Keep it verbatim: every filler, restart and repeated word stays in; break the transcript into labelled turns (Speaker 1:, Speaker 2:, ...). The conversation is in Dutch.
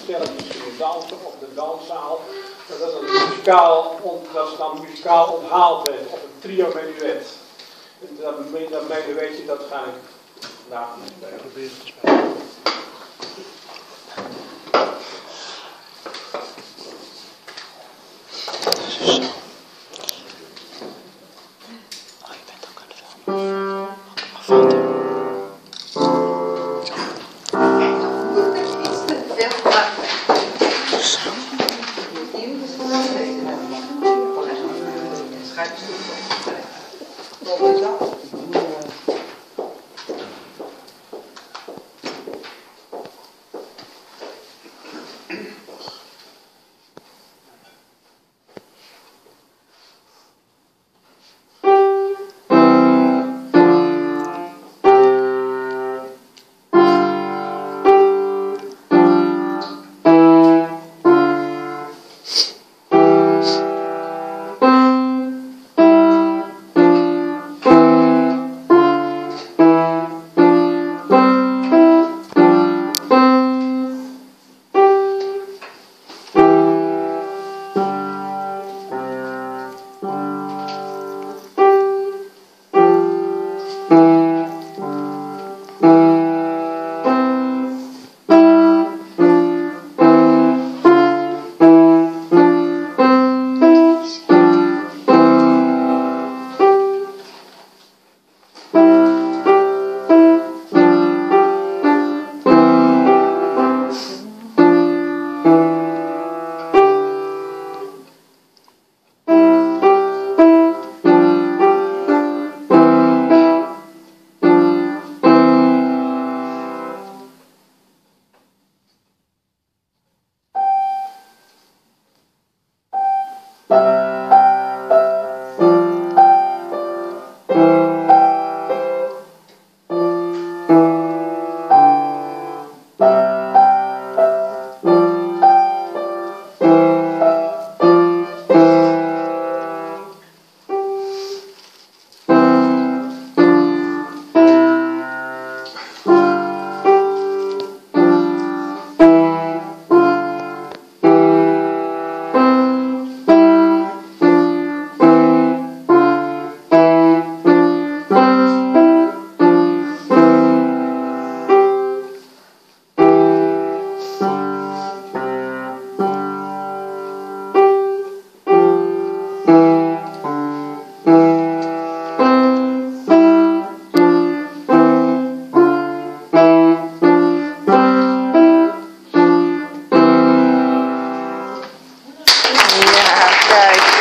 Speaker 1: stelletjes gingen dansen op de danszaal. Dat, dat, muzikaal, dat ze dan muzikaal onthaald werd op een trio menuet. Daarmee, daarmee weet je, dat ga ik vandaag niet spelen. Proberen te spelen.
Speaker 2: Kijk.